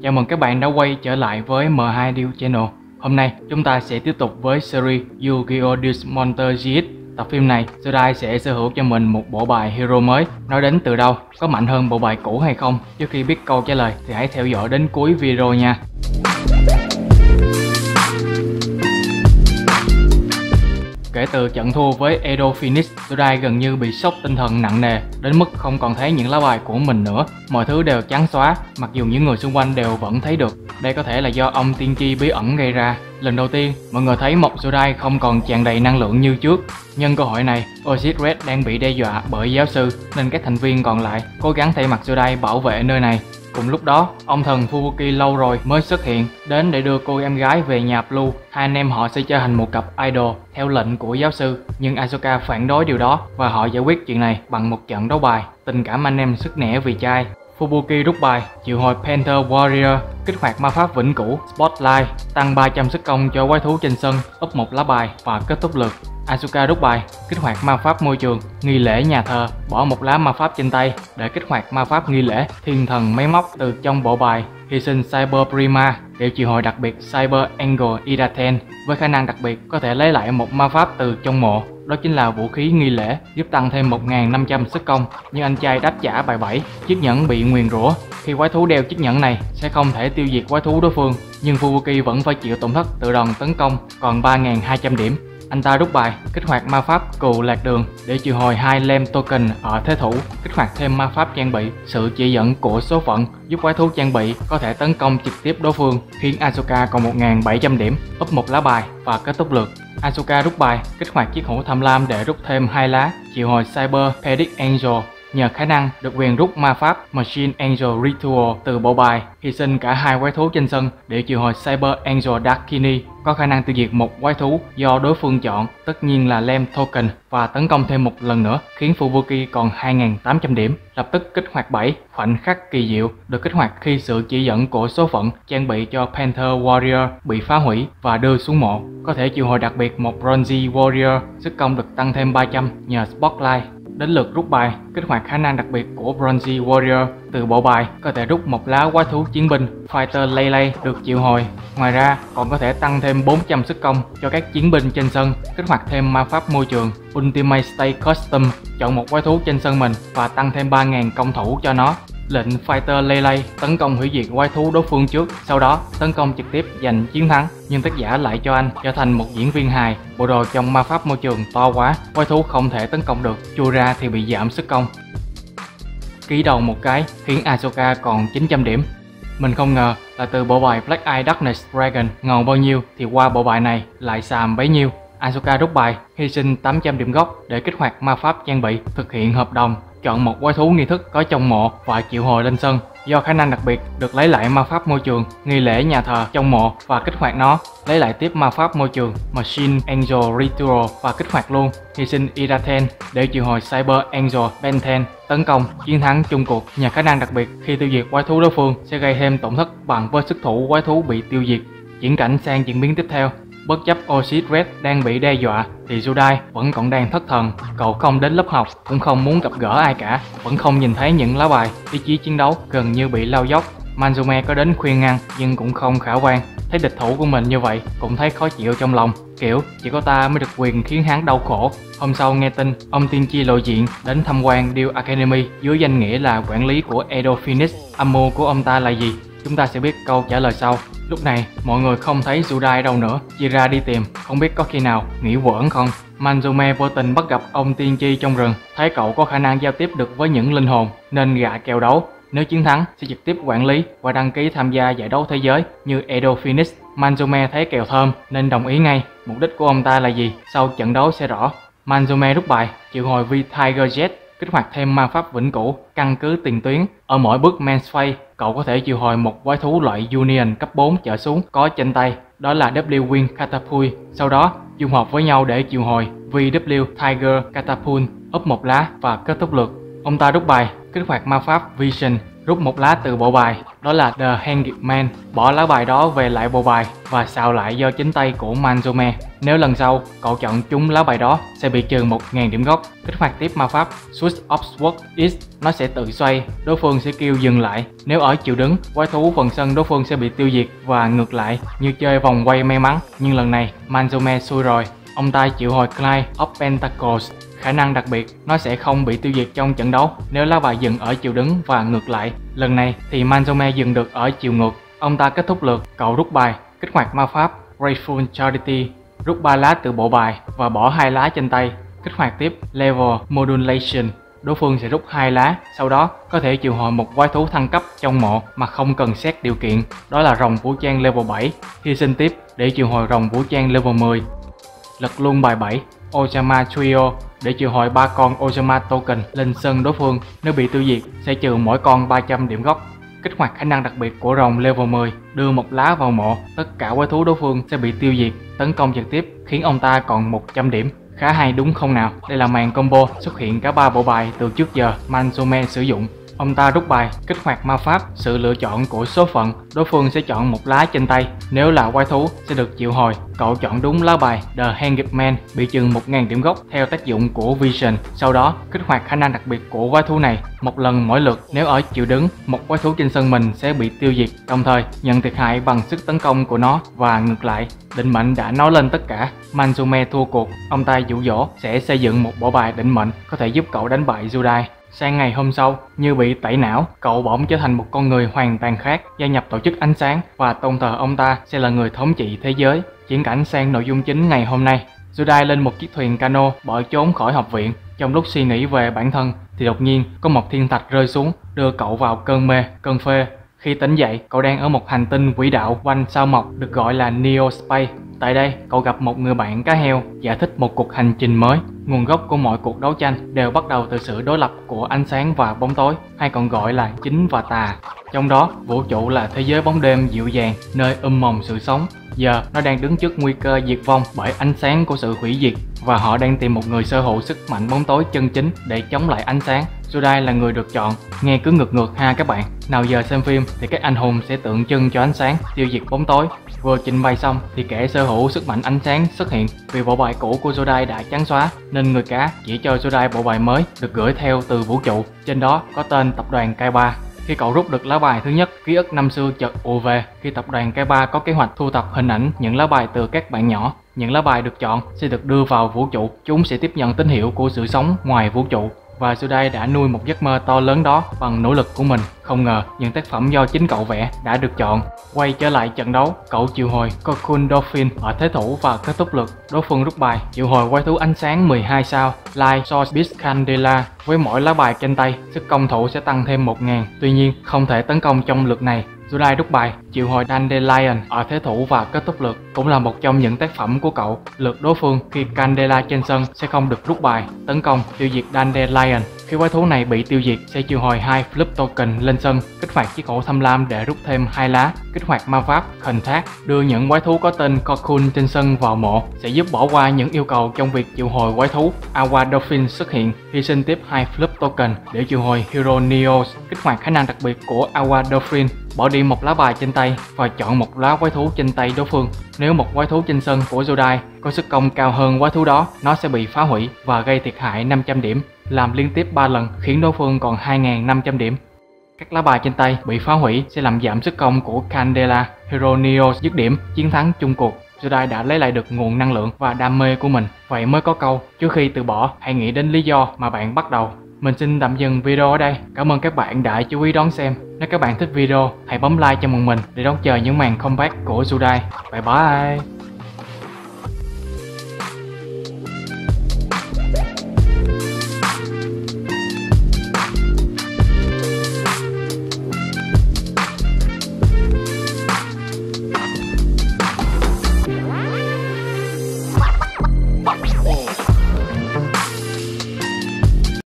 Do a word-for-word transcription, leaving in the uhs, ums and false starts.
chào mừng các bạn đã quay trở lại với em hai Deal Channel. Hôm nay chúng ta sẽ tiếp tục với series Yu-Gi-Oh! Duel Monster giê ích. Tập phim này, Jedi sẽ sở hữu cho mình một bộ bài hero mới. Nói đến từ đâu, có mạnh hơn bộ bài cũ hay không? Trước khi biết câu trả lời thì hãy theo dõi đến cuối video nha. Kể từ trận thua với Edo Phoenix, Jedi gần như bị sốc tinh thần nặng nề, đến mức không còn thấy những lá bài của mình nữa. Mọi thứ đều trắng xóa, mặc dù những người xung quanh đều vẫn thấy được. Đây có thể là do ông tiên tri bí ẩn gây ra. Lần đầu tiên, mọi người thấy một Jedi không còn tràn đầy năng lượng như trước. Nhân cơ hội này, Osiris Rex đang bị đe dọa bởi giáo sư, nên các thành viên còn lại cố gắng thay mặt Jedi bảo vệ nơi này. Cùng lúc đó, ông thần Fubuki lâu rồi mới xuất hiện, đến để đưa cô em gái về nhà Blue. Hai anh em họ sẽ trở thành một cặp idol theo lệnh của giáo sư, nhưng Ahsoka phản đối điều đó và họ giải quyết chuyện này bằng một trận đấu bài. Tình cảm anh em sứt nẻ vì trai. Fubuki rút bài, triệu hồi Panther Warrior, kích hoạt ma pháp vĩnh cửu Spotlight, tăng ba trăm sức công cho quái thú trên sân, úp một lá bài và kết thúc lượt. Asuka rút bài, kích hoạt ma pháp môi trường, nghi lễ nhà thờ, bỏ một lá ma pháp trên tay để kích hoạt ma pháp nghi lễ thiên thần máy móc từ trong bộ bài, hy sinh Cyber Prima để triệu hồi đặc biệt Cyber Angle Idaten với khả năng đặc biệt có thể lấy lại một ma pháp từ trong mộ. Đó chính là vũ khí nghi lễ giúp tăng thêm một nghìn năm trăm sức công, nhưng anh trai đáp trả bài bảy, chiếc nhẫn bị nguyền rủa. Khi quái thú đeo chiếc nhẫn này sẽ không thể tiêu diệt quái thú đối phương, nhưng Fubuki vẫn phải chịu tổn thất từ đòn tấn công còn ba nghìn hai trăm điểm. Anh ta rút bài, kích hoạt ma pháp cừu lạc đường để triệu hồi hai lem token ở thế thủ, kích hoạt thêm ma pháp trang bị sự chỉ dẫn của số phận giúp quái thú trang bị có thể tấn công trực tiếp đối phương, khiến Ahsoka còn một nghìn bảy trăm điểm, úp một lá bài và kết thúc lượt. Ahsoka rút bài, kích hoạt chiếc hũ tham lam để rút thêm hai lá, triệu hồi Cyber Pedic Angel. Nhờ khả năng được quyền rút ma pháp Machine Angel Ritual từ bộ bài, hy sinh cả hai quái thú trên sân để triệu hồi Cyber Angel Darkini, có khả năng tiêu diệt một quái thú do đối phương chọn, tất nhiên là Lem Token, và tấn công thêm một lần nữa, khiến Fubuki còn hai nghìn tám trăm điểm. Lập tức kích hoạt bảy, khoảnh khắc kỳ diệu, được kích hoạt khi sự chỉ dẫn của số phận trang bị cho Panther Warrior bị phá hủy và đưa xuống mộ. Có thể triệu hồi đặc biệt một Bronzy Warrior, sức công được tăng thêm ba trăm nhờ Spotlight. Đến lượt rút bài, kích hoạt khả năng đặc biệt của Bronzy Warrior từ bộ bài, có thể rút một lá quái thú chiến binh Fighter Lele được triệu hồi. Ngoài ra, còn có thể tăng thêm bốn trăm sức công cho các chiến binh trên sân, kích hoạt thêm ma pháp môi trường Ultimate State Custom, chọn một quái thú trên sân mình và tăng thêm ba nghìn công thủ cho nó. Lệnh Fighter Lele tấn công hủy diệt quái thú đối phương trước, sau đó tấn công trực tiếp giành chiến thắng, nhưng tác giả lại cho anh trở thành một diễn viên hài. Bộ đồ trong ma pháp môi trường to quá, quái thú không thể tấn công được, chui ra thì bị giảm sức công. Ký đầu một cái khiến Ahsoka còn chín trăm điểm. Mình không ngờ là từ bộ bài Black Eye Darkness Dragon ngon bao nhiêu thì qua bộ bài này lại xàm bấy nhiêu. Ahsoka rút bài, hy sinh tám trăm điểm gốc để kích hoạt ma pháp trang bị, thực hiện hợp đồng, chọn một quái thú nghi thức có trong mộ và triệu hồi lên sân. Do khả năng đặc biệt được lấy lại ma pháp môi trường, nghi lễ nhà thờ trong mộ và kích hoạt nó, lấy lại tiếp ma pháp môi trường Machine Angel Ritual và kích hoạt luôn, hy sinh Idaten để triệu hồi Cyber Angel Benten, tấn công, chiến thắng chung cuộc. Nhờ khả năng đặc biệt, khi tiêu diệt quái thú đối phương sẽ gây thêm tổn thất bằng với sức thủ quái thú bị tiêu diệt. Chuyển cảnh sang diễn biến tiếp theo. Bất chấp Osiris Rex đang bị đe dọa thì Jedi vẫn còn đang thất thần. Cậu không đến lớp học, cũng không muốn gặp gỡ ai cả, vẫn không nhìn thấy những lá bài, ý chí chiến đấu gần như bị lao dốc. Manzume có đến khuyên ngăn nhưng cũng không khả quan. Thấy địch thủ của mình như vậy cũng thấy khó chịu trong lòng, kiểu chỉ có ta mới được quyền khiến hắn đau khổ. Hôm sau nghe tin ông tiên tri lộ diện đến tham quan Deal Academy dưới danh nghĩa là quản lý của Edo Phoenix. Âm mưu của ông ta là gì? Chúng ta sẽ biết câu trả lời sau. Lúc này mọi người không thấy Jedi đâu nữa, chia ra đi tìm, không biết có khi nào nghỉ quẩn không. Manzume vô tình bắt gặp ông tiên tri trong rừng, thấy cậu có khả năng giao tiếp được với những linh hồn nên gạ kèo đấu. Nếu chiến thắng sẽ trực tiếp quản lý và đăng ký tham gia giải đấu thế giới như Edo Phoenix. Manzume thấy kèo thơm nên đồng ý ngay. Mục đích của ông ta là gì? Sau trận đấu sẽ rõ. Manzume rút bài, triệu hồi V Tiger Jet, kích hoạt thêm ma pháp vĩnh cửu, căn cứ tiền tuyến. Ở mỗi bước Man's Fate, cậu có thể triệu hồi một quái thú loại Union cấp bốn trở xuống có trên tay, đó là W Wing Catapult. Sau đó dung hợp với nhau để triệu hồi vê vê Tiger Catapult, úp một lá và kết thúc lượt. Ông ta rút bài, kích hoạt ma pháp Vision, Rút một lá từ bộ bài, đó là The Hanged Man, bỏ lá bài đó về lại bộ bài và xào lại do chính tay của Manzome. Nếu lần sau cậu chọn trúng lá bài đó sẽ bị trừ một nghìn điểm gốc. Kích hoạt tiếp ma pháp Switch of Swords X, nó sẽ tự xoay, đối phương sẽ kêu dừng lại. Nếu ở chiều đứng, quái thú phần sân đối phương sẽ bị tiêu diệt và ngược lại như chơi vòng quay may mắn, nhưng lần này Manzome xui rồi. Ông ta chịu hồi Clyde of Pentacles. Khả năng đặc biệt, nó sẽ không bị tiêu diệt trong trận đấu nếu lá bài dừng ở chiều đứng và ngược lại. Lần này thì Manzome dừng được ở chiều ngược. Ông ta kết thúc lượt, cậu rút bài, kích hoạt ma pháp Grateful Charity, rút ba lá từ bộ bài và bỏ hai lá trên tay. Kích hoạt tiếp Level Modulation, đối phương sẽ rút hai lá, sau đó có thể triệu hồi một quái thú thăng cấp trong mộ mà không cần xét điều kiện, đó là rồng vũ trang level bảy. Hy sinh tiếp để triệu hồi rồng vũ trang level mười. Lật luôn bài bảy Ojama Trio để triệu hồi ba con Ojama Token lên sân đối phương. Nếu bị tiêu diệt sẽ trừ mỗi con ba trăm điểm gốc. Kích hoạt khả năng đặc biệt của rồng level mười, đưa một lá vào mộ, tất cả quái thú đối phương sẽ bị tiêu diệt. Tấn công trực tiếp khiến ông ta còn một trăm điểm. Khá hay đúng không nào? Đây là màn combo xuất hiện cả ba bộ bài từ trước giờ Manzome sử dụng. Ông ta rút bài, kích hoạt ma pháp sự lựa chọn của số phận, đối phương sẽ chọn một lá trên tay. Nếu là quái thú sẽ được triệu hồi. Cậu chọn đúng lá bài The Hanged Man, bị trừ một nghìn điểm gốc theo tác dụng của Vision. Sau đó kích hoạt khả năng đặc biệt của quái thú này một lần mỗi lượt. Nếu ở chiều đứng, một quái thú trên sân mình sẽ bị tiêu diệt, đồng thời nhận thiệt hại bằng sức tấn công của nó và ngược lại. Định mệnh đã nói lên tất cả. Manzome thua cuộc. Ông ta dụ dỗ sẽ xây dựng một bộ bài định mệnh có thể giúp cậu đánh bại Judai. Sang ngày hôm sau, như bị tẩy não, cậu bỗng trở thành một con người hoàn toàn khác, gia nhập tổ chức ánh sáng và tôn thờ ông ta sẽ là người thống trị thế giới. Chuyển cảnh sang nội dung chính ngày hôm nay. Judai lên một chiếc thuyền cano bỏ trốn khỏi học viện. Trong lúc suy nghĩ về bản thân thì đột nhiên có một thiên thạch rơi xuống, đưa cậu vào cơn mê, cơn phê. Khi tỉnh dậy, cậu đang ở một hành tinh quỹ đạo quanh sao mộc được gọi là Neo Space. Tại đây, cậu gặp một người bạn cá heo giải thích một cuộc hành trình mới. Nguồn gốc của mọi cuộc đấu tranh đều bắt đầu từ sự đối lập của ánh sáng và bóng tối, hay còn gọi là chính và tà. Trong đó, vũ trụ là thế giới bóng đêm dịu dàng, nơi um mồm sự sống. Giờ, nó đang đứng trước nguy cơ diệt vong bởi ánh sáng của sự hủy diệt, và họ đang tìm một người sở hữu sức mạnh bóng tối chân chính để chống lại ánh sáng. Judai là người được chọn. Nghe cứ ngược ngược ha các bạn. Nào giờ xem phim thì các anh hùng sẽ tượng trưng cho ánh sáng, tiêu diệt bóng tối. Vừa trình bày xong thì kẻ sở hữu sức mạnh ánh sáng xuất hiện. Vì bộ bài cũ của Judai đã trắng xóa nên người cá chỉ cho Judai bộ bài mới được gửi theo từ vũ trụ. Trên đó có tên tập đoàn Kai ba. Khi cậu rút được lá bài thứ nhất, ký ức năm xưa chợt ùa về khi tập đoàn Kai ba có kế hoạch thu thập hình ảnh những lá bài từ các bạn nhỏ. Những lá bài được chọn sẽ được đưa vào vũ trụ. Chúng sẽ tiếp nhận tín hiệu của sự sống ngoài vũ trụ. Và Judai đã nuôi một giấc mơ to lớn đó bằng nỗ lực của mình. Không ngờ những tác phẩm do chính cậu vẽ đã được chọn. Quay trở lại trận đấu, cậu triệu hồi Cocoon Dolphin ở thế thủ và kết thúc lượt. Đối phương rút bài triệu hồi quái thú ánh sáng mười hai sao Light Source Beast Candela. Với mỗi lá bài trên tay, sức công thủ sẽ tăng thêm một nghìn. Tuy nhiên, không thể tấn công trong lượt này. Judai rút bài triệu hồi Dandelion ở thế thủ và kết thúc lượt, cũng là một trong những tác phẩm của cậu. Lượt đối phương khi Candela trên sân sẽ không được rút bài tấn công tiêu diệt Dandelion. Khi quái thú này bị tiêu diệt sẽ triệu hồi hai flip token lên sân, kích hoạt chiếc hổ tham lam để rút thêm hai lá, kích hoạt ma pháp khẩn thác, đưa những quái thú có tên Cocoon trên sân vào mộ, sẽ giúp bỏ qua những yêu cầu trong việc triệu hồi quái thú. Awa Dolphin xuất hiện, hy sinh tiếp hai flip token để triệu hồi Hero Neos, kích hoạt khả năng đặc biệt của Awa Dolphin, bỏ đi một lá bài trên tay và chọn một lá quái thú trên tay đối phương. Nếu một quái thú trên sân của Judai có sức công cao hơn quái thú đó, nó sẽ bị phá hủy và gây thiệt hại năm trăm điểm, làm liên tiếp ba lần khiến đối phương còn hai nghìn năm trăm điểm. Các lá bài trên tay bị phá hủy sẽ làm giảm sức công của Candela. Hero Neos dứt điểm chiến thắng chung cuộc. Judai đã lấy lại được nguồn năng lượng và đam mê của mình. Vậy mới có câu, trước khi từ bỏ, hãy nghĩ đến lý do mà bạn bắt đầu. Mình xin tạm dừng video ở đây. Cảm ơn các bạn đã chú ý đón xem. Nếu các bạn thích video, hãy bấm like cho bọn mình để đón chờ những màn comeback của Judai. Bye bye!